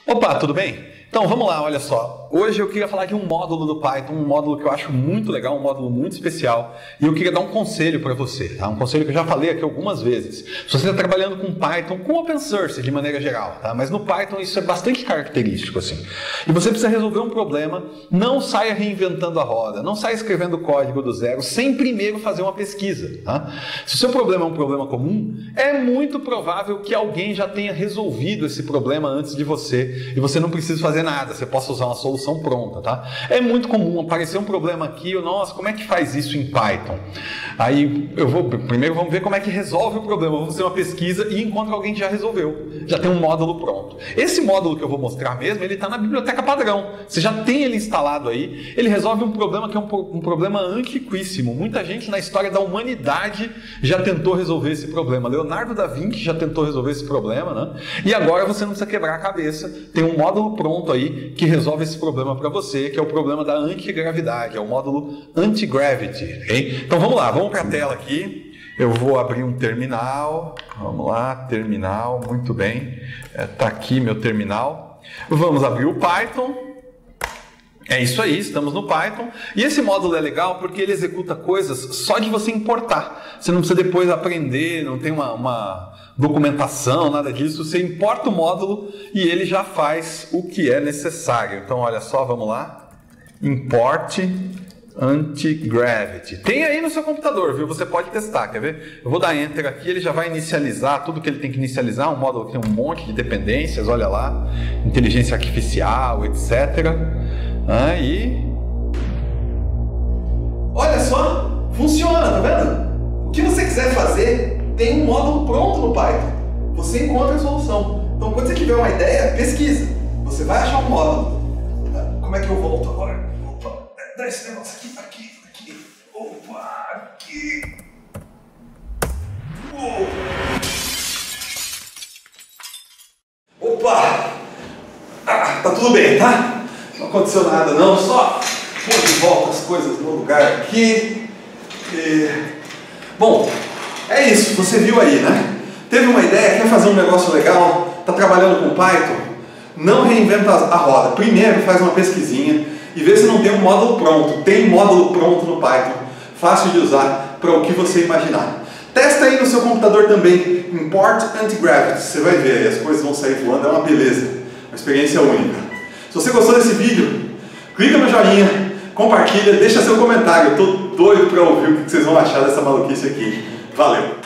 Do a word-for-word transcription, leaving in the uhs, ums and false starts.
Opa, tudo bem? Então vamos lá, olha só. Hoje eu queria falar de um módulo do Python, um módulo que eu acho muito legal, um módulo muito especial. E eu queria dar um conselho para você, tá? Um conselho que eu já falei aqui algumas vezes. Se você está trabalhando com Python, com Open Source de maneira geral, tá? Mas no Python isso é bastante característico, assim. E você precisa resolver um problema, não saia reinventando a roda, não saia escrevendo código do zero, sem primeiro fazer uma pesquisa, tá? Se o seu problema é um problema comum, é muito provável que alguém já tenha resolvido esse problema antes de você e você não precisa fazer nada, você possa usar uma solução pronta, tá? É muito comum aparecer um problema aqui, eu, nossa, como é que faz isso em Python? Aí eu vou, primeiro vamos ver como é que resolve o problema, eu vou fazer uma pesquisa e encontro alguém que já resolveu, já tem um módulo pronto. Esse módulo que eu vou mostrar mesmo, ele está na biblioteca padrão, você já tem ele instalado aí, ele resolve um problema que é um, um problema antiquíssimo, muita gente na história da humanidade já tentou resolver esse problema, Leonardo da Vinci já tentou resolver esse problema, né? E agora você não precisa quebrar a cabeça, tem um módulo pronto aí que resolve esse problema para você, que é o problema da antigravidade, é o módulo anti-gravity, ok? Então vamos lá, vamos para a tela aqui, eu vou abrir um terminal, vamos lá, terminal, muito bem, está aqui meu terminal, vamos abrir o Python. É isso aí, estamos no Python. E esse módulo é legal porque ele executa coisas só de você importar. Você não precisa depois aprender, não tem uma, uma documentação, nada disso. Você importa o módulo e ele já faz o que é necessário. Então, olha só, vamos lá. Import anti-gravity. Tem aí no seu computador, viu? Você pode testar, quer ver? Eu vou dar Enter aqui, ele já vai inicializar tudo que ele tem que inicializar. Um módulo que tem um monte de dependências, olha lá. Inteligência artificial, etcétera. Aí, olha só, funciona, tá vendo? O que você quiser fazer, tem um módulo pronto no Python. Você encontra a solução. Então, quando você tiver uma ideia, pesquisa. Você vai achar um módulo. Como é que eu volto agora? Opa, dá esse negócio aqui, aqui, aqui. Opa, aqui. Opa! Ah, tá tudo bem, tá? Não aconteceu nada não, só pôr de volta as coisas no lugar aqui. E... Bom, é isso, você viu aí, né? Teve uma ideia, quer fazer um negócio legal, está trabalhando com Python, não reinventa a roda. Primeiro faz uma pesquisinha e vê se não tem um módulo pronto. Tem módulo pronto no Python, fácil de usar para o que você imaginar. Testa aí no seu computador também, Import Anti-Gravity, você vai ver, as coisas vão sair voando, é uma beleza, uma experiência única. Se você gostou desse vídeo, clica no joinha, compartilha, deixa seu comentário. Eu tô doido para ouvir o que vocês vão achar dessa maluquice aqui. Valeu!